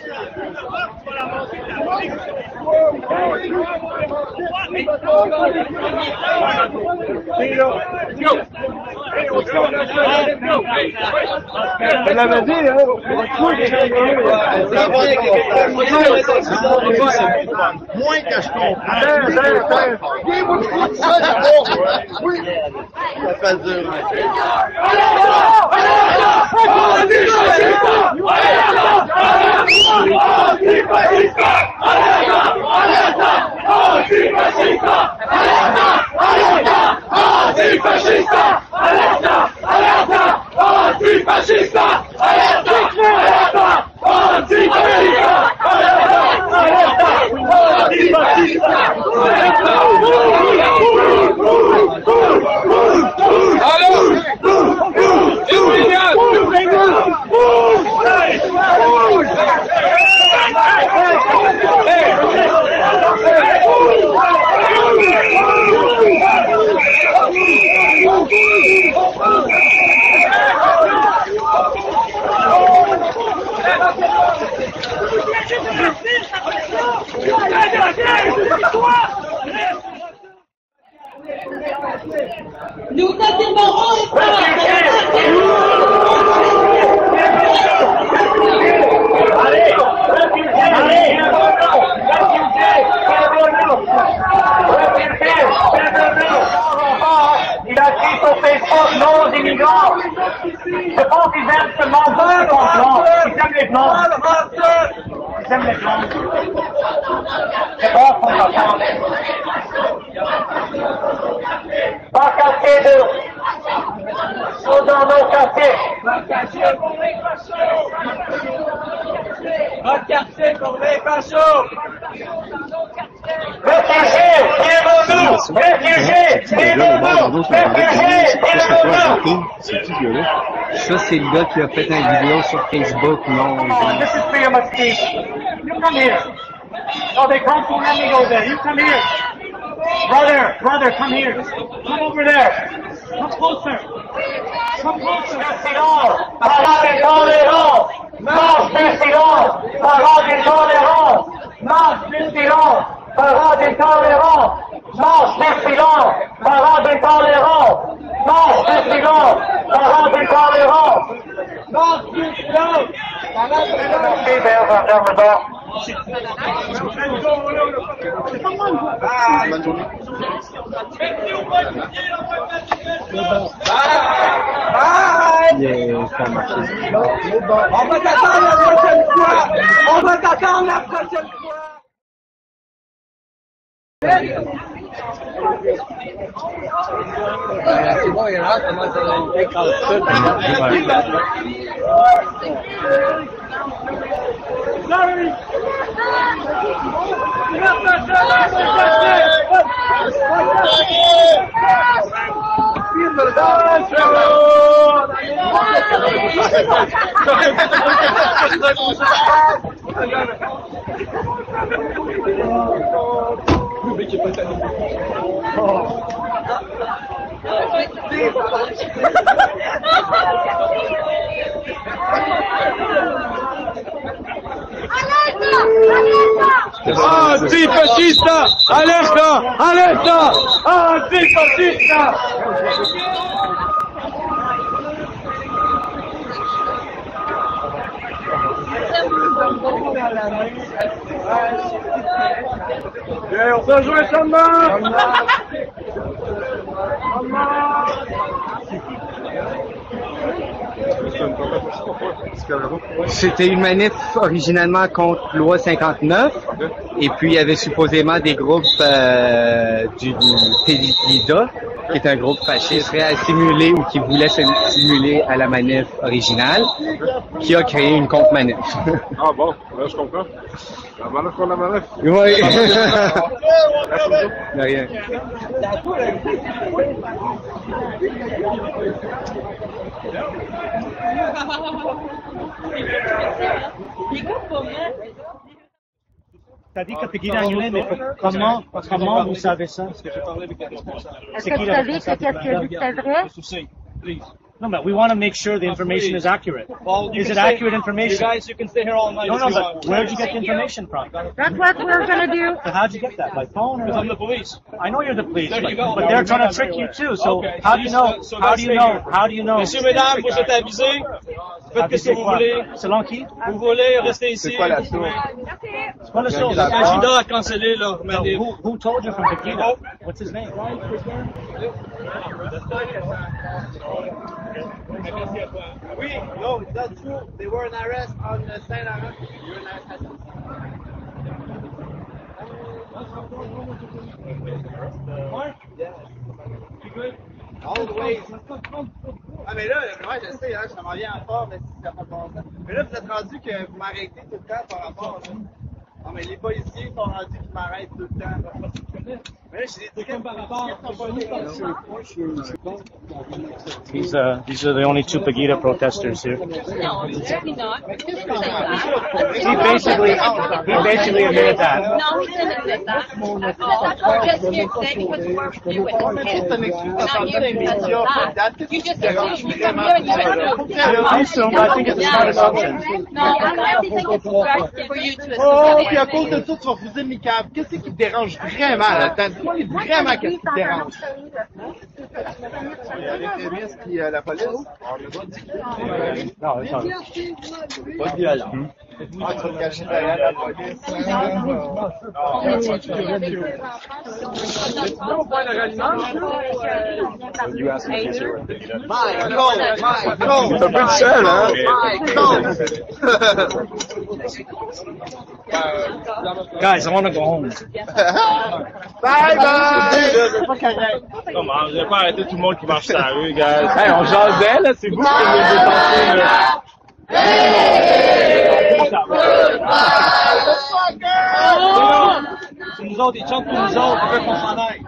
l'avait dit, hein? Moins que je comprends. Ça fait dur. Nous t'affirmerons et il a écrit sur Facebook non aux immigrants. Je pense qu'ils aiment seulement deux blancs. Ils aiment les blancs. Ils aiment les blancs. C'est bon qu'on va prendre. Pas casser de. Nous dans nos quartiers. Pas quartier pour les fachos. Pas quartier pour les fachos. Réfugiés, tirez-nous! Réfugiés, tirez-nous! Réfugiés, tirez-nous! C'est qui ce gars-là? Ça, c'est le gars qui a fait une vidéo sur Facebook, non? This is freedom of speech. You come here. Oh, they come from let me go there. You come here. Brother, come here. Come over there. Come closer. Come closer. Silence. Parole d'intolérance. Marche du silence. Parole d'intolérance. Marche du silence. Parole d'intolérance. Marche du silence. Parole d'intolérance. Marche du silence. Parole d'intolérance. Marche du silence. On va t'attendre la prochaine fois. On va t'attendre la prochaine fois. C'est bon, il y en a comment ça va être quand Anti-fascista! Alerta! Alerta! Anti-fascista! On se rejoint Chamba! C'était une manif originalement contre loi 59, et puis il y avait supposément des groupes du Pegida, qui est un groupe fasciste, prêt à simuler ou qui voulait se simuler à la manif originale, qui a créé une contre-manif. Ah bon, là je comprends. La manif contre la manif. Oui. De rien. T'as dit que Pegida annulait, mais comment vous savez ça? Parce que j'ai parlé avec les responsables. Est-ce que vous savez que qu'est-ce que c'est vrai? No, but we want to make sure the information is accurate. Well, Is it accurate information? You guys, you can stay here all night. No, but where'd you get the information from? That's what we're gonna do. So how'd you get that? By phone or? Because I'm the police. I know you're the police, There you go. but they're trying to trick you too. So Okay. how do you know? So How let's do you stay know? here. How do you know? Messieurs, mesdames, vous êtes avisés. Faites ce que vous voulez. Selon qui? Vous voulez rester ici. C'est quoi la source? C'est quoi le show? Pegida a cancellé leur manif. Who told you from Pegida? What's his name? Oui, no, it's not true. They were in arrest on Saint Laurent. You're in arrest. All the way. Ah, mais là, moi, je sais, hein, je m'en viens en fort, mais ça fait pas longtemps. Mais là, vous êtes rendu que vous m'arrêtez tout le temps par rapport à ça. Non, mais les policiers sont rendus qu'ils m'arrêtent tout le temps. Mais là, j'ai des trucs par rapport These are the only two Pegida protesters here. No, certainly not. He basically admitted that. No, he didn't admit that. We're just here today because we're doing it. Not you because of that. You just assume you come here and you I assume, I think it's not assumption. No, I don't think it's correct for you to assume. Oh, puis à cause de ça, tu vas refuser mes câbles. Qu'est-ce qui te dérange vraiment là-dedans? Dis-moi vraiment qu'est-ce qui te dérange. L'extrémiste puis la police? No, it's not. Pas de violence. Ah, tu vas te cacher derrière la police. C'est un peu de seul, hein? Guys, I want to go home. Bye bye! Comment? Vous n'avez pas arrêté tout le monde qui marche sur la rue, guys. Hey, on jasait, là, c'est vous qui nous détentez, là. C'est nous autres, ils chantent pour nous autres, on veut qu'on s'en aille.